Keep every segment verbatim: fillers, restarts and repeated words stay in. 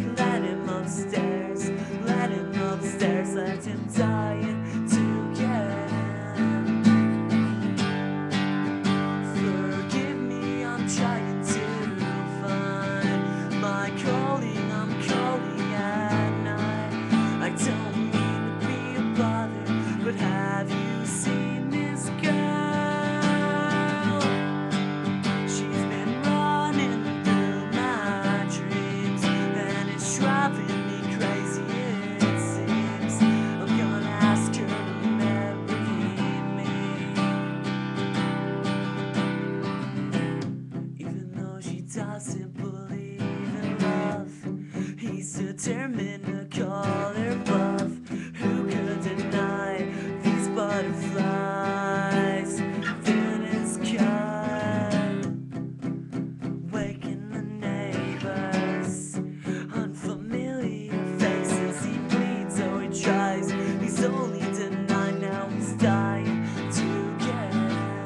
Let him upstairs, let him upstairs, let him die in together. Forgive me, I'm trying to find my calling, I'm calling at night. I don't mean to be a bother, but have you seen this girl? She's been running through my dreams, and it's driving me crazy, it seems. I'm gonna ask her to marry me, even though she doesn't believe in love. He's determined to call her bluff. Who could deny these butterflies? Then it's cut, waking the neighbors. Unfamiliar faces, he bleeds, oh he tries. He's only denied, now he's dying to get.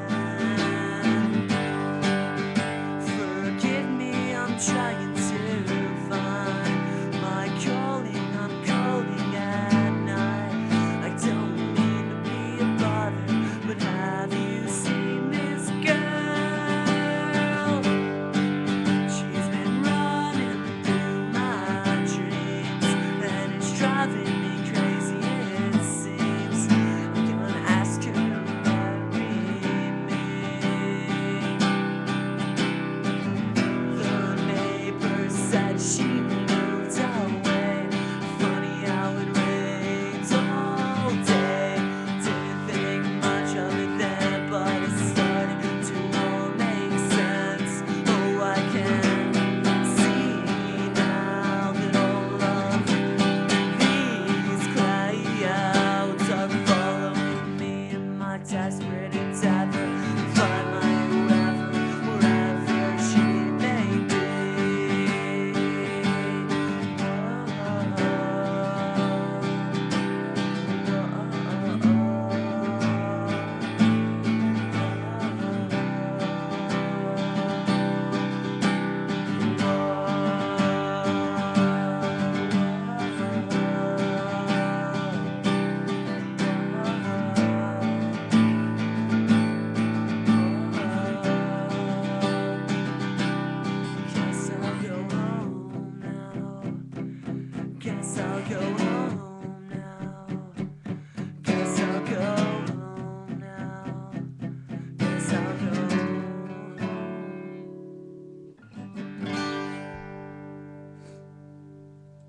Forgive me, I'm trying to find my calling, I'm calling at night. I don't mean to be a bother, but have you seen this girl? She's been running through my dreams, and it's driving me crazy, it seems. I'm gonna ask her to marry me. The neighbor said she moved away. Funny how it rains all day. Didn't think much of it then, but it's starting to all make sense. Oh, I can see now that all of these clouds are following me in my desperate endeavor. Find my whoever, wherever she may be. Guess I'll go home now. Guess I'll go